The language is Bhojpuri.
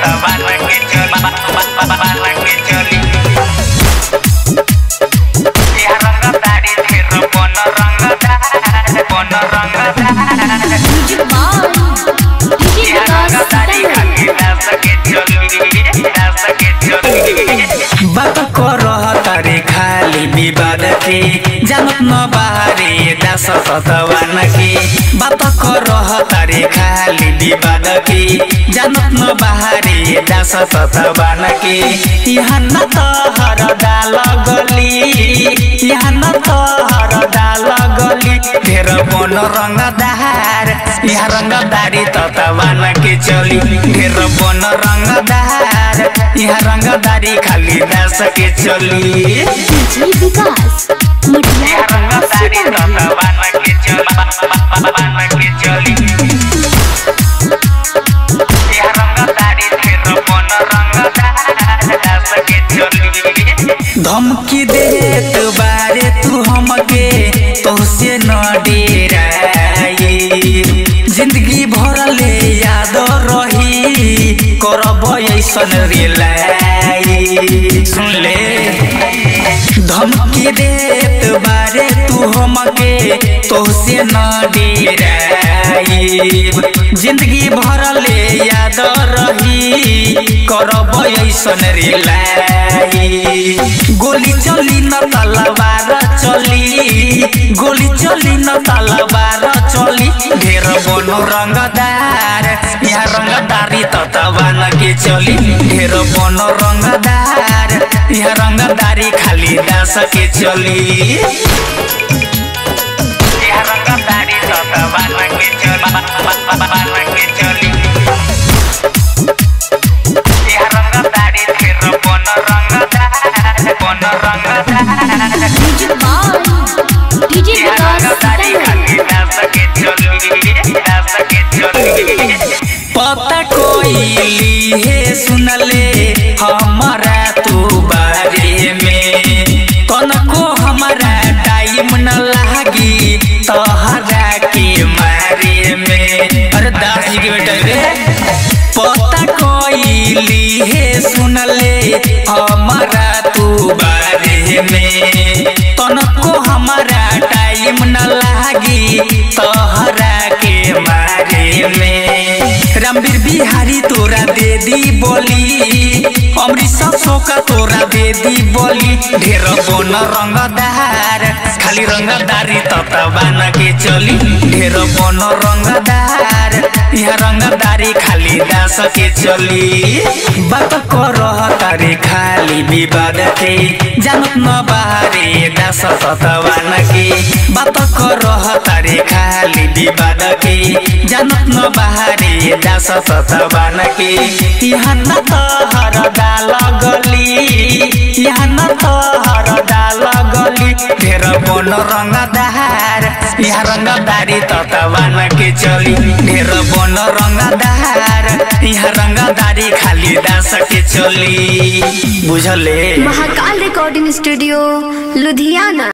बात करह तारे खाली विवाद के जानत न बाहरे दास सतवान के बात करह तारे खाली विवाद के जानत न बाहरे दास सतवान के यहाँ न तहर दाल गली यहाँ न तहर दाल गली ढेर बन रंगदार यहाँ रंगदारी ततवान के चली ढेर बन रंगदार यहाँ रंगदारी खाली दास के चली विकास यहाँ रंगदारी ततवान के चली यहाँ रंगदारी ढेर बन रंगदार दास के चली धमकी देत बारे तू हमके तोहसे न डेराई जिंदगी भर ले याद रही करब ऐसन रिलाई सुन ले धमकी देत बारे तू हमके तोहसे न डेराई जिंदगी भर ले याद रही करब ऐसन रिलाई गोली चली न तलवार चली गोली चली न तलवार चली ढेर बनो रंगदार यहाँ रंगदारी ततवान के चली ढेर बनो रंगदार यहाँ रंगदारी खाली दास के चली यहाँ रंगदारी ततवान के चली यहाँ रंगदारी ढेर बनो रंगदार बनो रंगदार डीजे पता कोई है सुनले हमारा तू बारे में तनको हमारा टाइम न लागी तोहरा के मारे में अरे दास जी के बेटा रे पता कोई है सुनले हमारा तू बारे में तनको हमारा टाइम न लागी तोहरा के मारे में रामवीर बिहारी तोरा दे दी बोली अमृत सोका तोरा दे दी बोली ढेर बन रंगदार खाली रंगदारी ततवान के चली ढेर बन रंगदार यहाँ रंगदारी खाली दास के चली बात करह तारे खाली विवाद के जानत न बाहरे दास ततवान के बात करह तारे खाली विवाद के जानत न बाहरे दास ततवान के यहाँ न तहर दाल गली यहाँ न तहर दाल गली ढेर बन रंगदार यहाँ रंगदारी ततवान के चली ढेर बन रंगदार यहाँ रंगदारी खाली दास के चली बुझले। Mahakal recording studio Ludhiana.